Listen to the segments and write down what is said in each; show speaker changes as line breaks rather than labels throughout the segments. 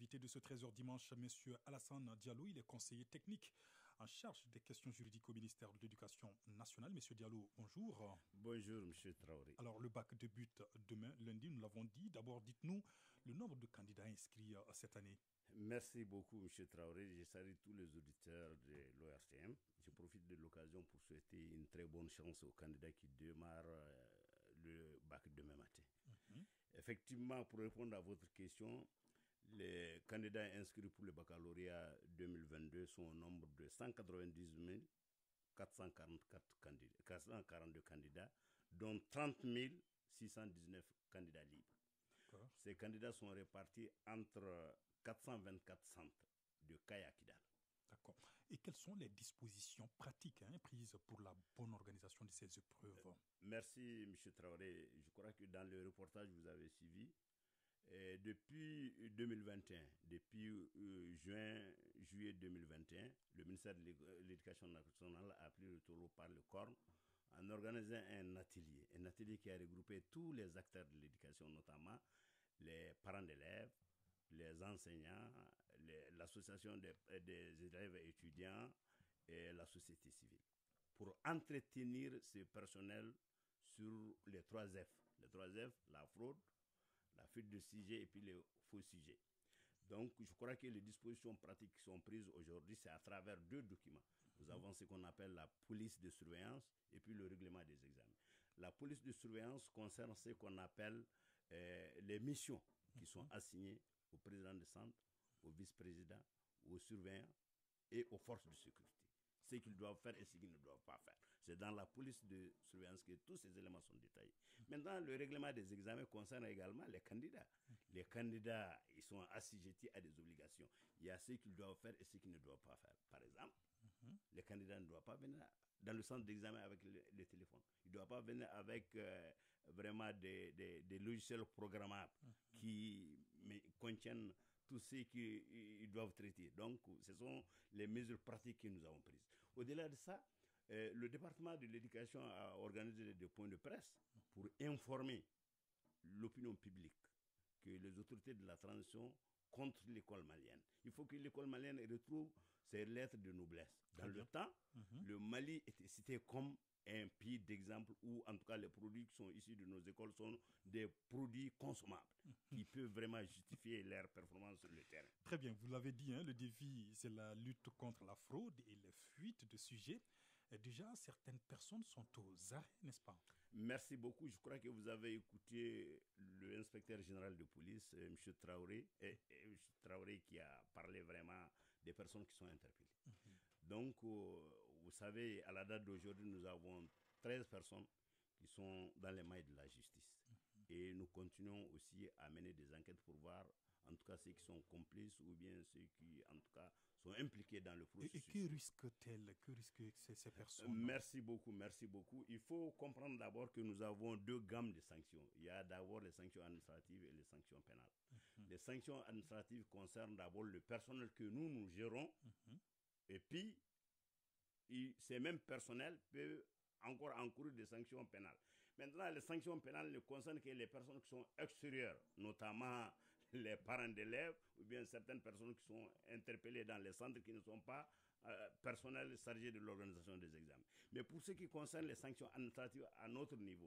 L'invité de ce 13h dimanche, M. Alassane Diallo, il est conseiller technique en charge des questions juridiques au ministère de l'Éducation nationale. M. Diallo, bonjour.
Bonjour, M. Traoré.
Alors, le bac débute demain, lundi, nous l'avons dit. D'abord, dites-nous le nombre de candidats inscrits cette année.
Merci beaucoup, M. Traoré. Je salue tous les auditeurs de l'ORTM. Je profite de l'occasion pour souhaiter une très bonne chance aux candidats qui démarrent le bac demain matin. Effectivement, pour répondre à votre question, les candidats inscrits pour le baccalauréat 2022 sont au nombre de 190 442 candidats, dont 30 619 candidats libres. Ces candidats sont répartis entre 424 centres de Kayakidal.
D'accord. Et quelles sont les dispositions pratiques prises pour la bonne organisation de ces épreuves?
Merci, M. Traoré. Je crois que dans le reportage que vous avez suivi, depuis 2021, depuis juillet 2021, le ministère de l'Éducation nationale a pris le taureau par le corne en organisant un atelier qui a regroupé tous les acteurs de l'éducation, notamment les parents d'élèves, les enseignants, l'association des élèves et étudiants et la société civile, pour entretenir ce personnel sur les 3 F. Les 3 F, la fraude, la fuite de sujets et puis les faux sujets. Donc, je crois que les dispositions pratiques qui sont prises aujourd'hui, c'est à travers 2 documents. Nous avons ce qu'on appelle la police de surveillance et puis le règlement des examens. La police de surveillance concerne ce qu'on appelle les missions qui sont assignées au président de centre, au vice-président, aux surveillants et aux forces de sécurité. Ce qu'ils doivent faire et ce qu'ils ne doivent pas faire. C'est dans la police de surveillance que tous ces éléments sont détaillés. Maintenant, le règlement des examens concerne également les candidats. Les candidats, ils sont assujettis à des obligations. Il y a ce qu'ils doivent faire et ce qu'ils ne doivent pas faire. Par exemple, les candidats ne doivent pas venir dans le centre d'examen avec le téléphone. Ils ne doivent pas venir avec vraiment des logiciels programmables qui contiennent tout ce qu'ils doivent traiter. Donc, ce sont les mesures pratiques que nous avons prises. Au-delà de ça, le département de l'éducation a organisé des points de presse pour informer l'opinion publique que les autorités de la transition contre l'école malienne. Il faut que l'école malienne retrouve ses lettres de noblesse. Dans le temps, le Mali était cité comme un pays d'exemple où, en tout cas, les produits qui sont issus de nos écoles sont des produits consommables qui peuvent vraiment justifier leur performance sur le terrain.
Très bien, vous l'avez dit, le défi, c'est la lutte contre la fraude et les fuites de sujets. Et déjà, certaines personnes sont aux arrêts, n'est-ce pas?
Merci beaucoup. Je crois que vous avez écouté l'inspecteur général de police, M. Traoré, M. Traoré qui a parlé vraiment des personnes qui sont interpellées. Donc, vous savez, à la date d'aujourd'hui, nous avons 13 personnes qui sont dans les mailles de la justice. Et nous continuons aussi à mener des enquêtes pour voir, en tout cas, ceux qui sont complices ou bien ceux qui, en tout cas, sont impliqués dans le processus.
Et que risquent-elles? Que risquent ces personnes?
Merci beaucoup, merci beaucoup. Il faut comprendre d'abord que nous avons 2 gammes de sanctions. Il y a d'abord les sanctions administratives et les sanctions pénales. Les sanctions administratives concernent d'abord le personnel que nous gérons. Et puis, ces mêmes personnels peuvent encore encourir des sanctions pénales. Maintenant, les sanctions pénales ne concernent que les personnes qui sont extérieures, notamment les parents d'élèves ou bien certaines personnes qui sont interpellées dans les centres qui ne sont pas personnels chargés de l'organisation des examens. Mais pour ce qui concerne les sanctions administratives à notre niveau,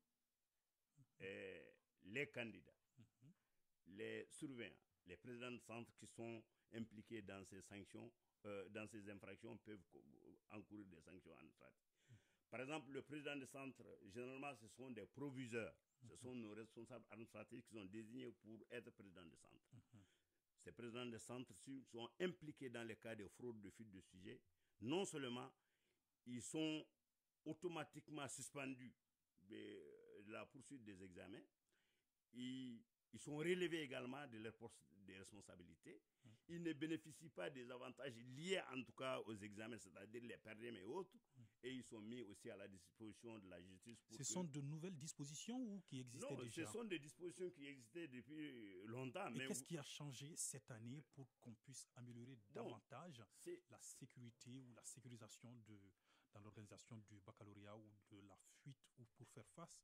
les candidats, les surveillants, les présidents de centres qui sont impliqués dans ces sanctions, dans ces infractions peuvent encourir des sanctions administratives. Par exemple, le président de centre, généralement, ce sont des proviseurs. Ce sont nos responsables administratifs qui sont désignés pour être présidents de centre. Ces présidents de centre sont impliqués dans les cas de fraude, de fuite de sujets. Non seulement, ils sont automatiquement suspendus de la poursuite des examens, ils sont relevés également de leurs postes de responsabilité. Ils ne bénéficient pas des avantages liés en tout cas aux examens, c'est-à-dire les perdus et autres. Et ils sont mis aussi à la disposition de la justice.
Ce sont de nouvelles dispositions ou qui existaient déjà?
Non, ce sont des dispositions qui existaient depuis longtemps.
Et qu'est-ce qui a changé cette année pour qu'on puisse améliorer davantage la sécurité ou la sécurisation dans l'organisation du baccalauréat ou de la fuite ou pour faire face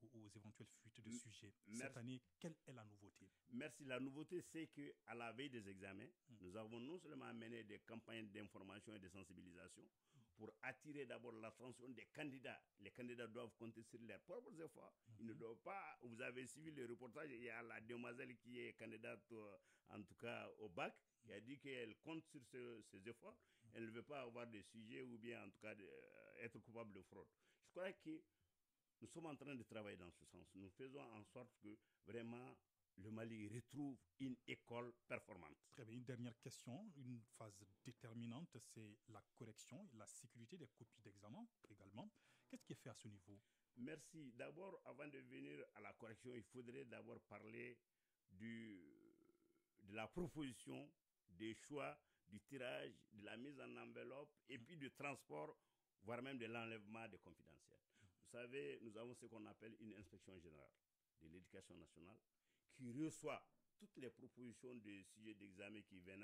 aux éventuelles fuites de
M-
sujets. Cette
Merci.
année, quelle est la nouveauté?
Merci. La nouveauté, c'est qu'à la veille des examens,
Mm.
nous avons non seulement mené des campagnes d'information et de sensibilisation pour attirer d'abord l'attention des candidats. Les candidats doivent compter sur leurs propres efforts. Ils ne doivent pas. Vous avez suivi le reportage, il y a la demoiselle qui est candidate, en tout cas au bac, qui a dit qu'elle compte sur ses efforts. Elle ne veut pas avoir des sujets ou bien en tout cas être coupable de fraude. Je crois que nous sommes en train de travailler dans ce sens. Nous faisons en sorte que vraiment le Mali retrouve une école performante.
Très bien. Une dernière question, une phase déterminante, c'est la correction et la sécurité des copies d'examen également. Qu'est-ce qui est fait à ce niveau?
Merci. D'abord, avant de venir à la correction, il faudrait d'abord parler du, de la proposition, des choix, du tirage, de la mise en enveloppe et puis du transport, voire même de l'enlèvement des confidentiels. Vous savez, nous avons ce qu'on appelle une inspection générale de l'éducation nationale qui reçoit toutes les propositions de sujets d'examen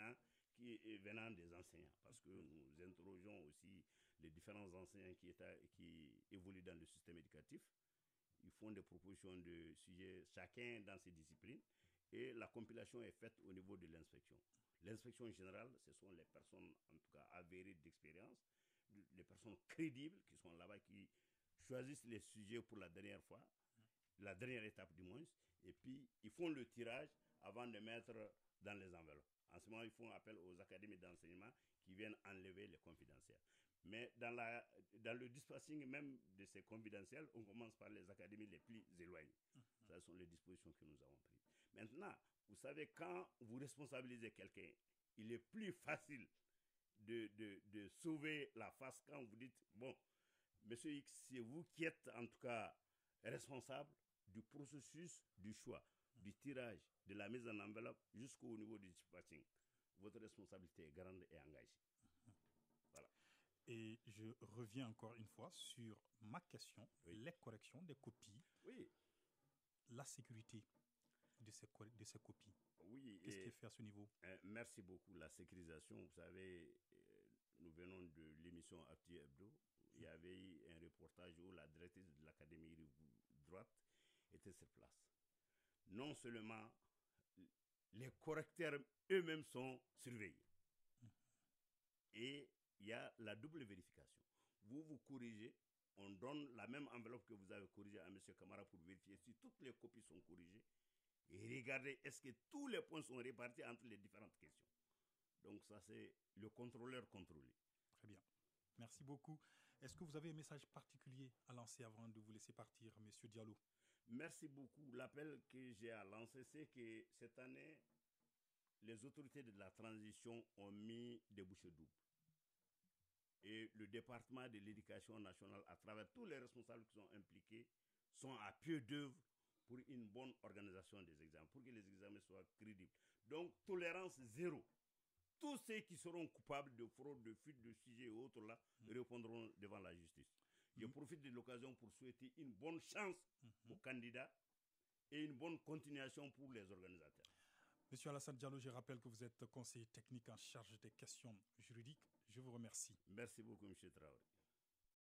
venant des enseignants. Parce que nous interrogeons aussi les différents enseignants qui évoluent dans le système éducatif. Ils font des propositions de sujets, chacun dans ses disciplines, et la compilation est faite au niveau de l'inspection. L'inspection générale, ce sont les personnes, en tout cas avérées d'expérience, les personnes crédibles qui sont là-bas, qui choisissent les sujets pour la dernière fois, la dernière étape du moins, et puis ils font le tirage avant de mettre dans les enveloppes. En ce moment, ils font appel aux académies d'enseignement qui viennent enlever les confidentiels. Mais dans le dispatching même de ces confidentiels, on commence par les académies les plus éloignées. Ce sont les dispositions que nous avons prises. Maintenant, vous savez, quand vous responsabilisez quelqu'un, il est plus facile de sauver la face quand vous dites, bon, monsieur X, c'est vous qui êtes en tout cas responsable du processus du choix, du tirage, de la mise en enveloppe jusqu'au niveau du dispatching. Votre responsabilité est grande et engagée. Voilà.
Et je reviens encore une fois sur ma question,
Oui.
les corrections des copies,
Oui.
la sécurité de ces copies.
Oui.
Qu'est-ce qui est fait à ce niveau?
Merci beaucoup. La sécurisation, vous savez, nous venons de l'émission Actu Hebdo. Il y avait eu un reportage où la directrice de l'académie droite était sur place. Non seulement les correcteurs eux-mêmes sont surveillés, et il y a la double vérification. Vous corrigez, on donne la même enveloppe que vous avez corrigée à M. Camara pour vérifier si toutes les copies sont corrigées. Et regardez, est-ce que tous les points sont répartis entre les différentes questions. Donc ça, c'est le contrôleur contrôlé.
Très bien. Merci beaucoup. Est-ce que vous avez un message particulier à lancer avant de vous laisser partir, M. Diallo?
Merci beaucoup. L'appel que j'ai à lancer, c'est que cette année, les autorités de la transition ont mis des bouchées doubles. Et le département de l'éducation nationale, à travers tous les responsables qui sont impliqués, sont à pied d'œuvre pour une bonne organisation des examens, pour que les examens soient crédibles. Donc, tolérance zéro. Tous ceux qui seront coupables de fraude, de fuite de sujets et autres là, répondront devant la justice. Je profite de l'occasion pour souhaiter une bonne chance aux candidats et une bonne continuation pour les organisateurs.
Monsieur Alassane Diallo, je rappelle que vous êtes conseiller technique en charge des questions juridiques. Je vous remercie.
Merci beaucoup, M. Traoré.